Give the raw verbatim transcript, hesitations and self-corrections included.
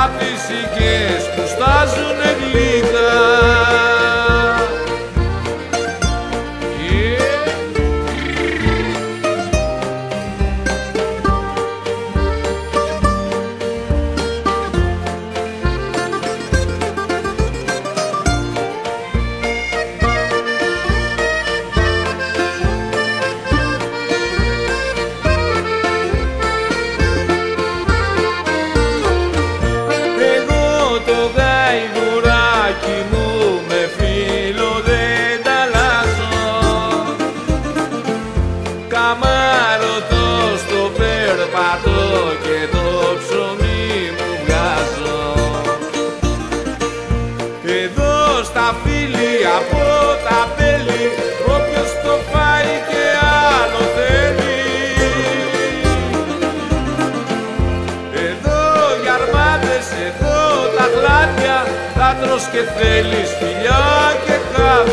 απ' τις οικές που στάζουνε γλυκά. Καμάρωτο στο περπατώ και το ψωμί μου βγάζω. Εδώ στα φίλη από τα πέλη, όποιος το φάει και άλλο θέλει. Εδώ οι αρμάτες, εδώ τα γλάτια, θα τρως και θέλεις φιλιά και χάδια.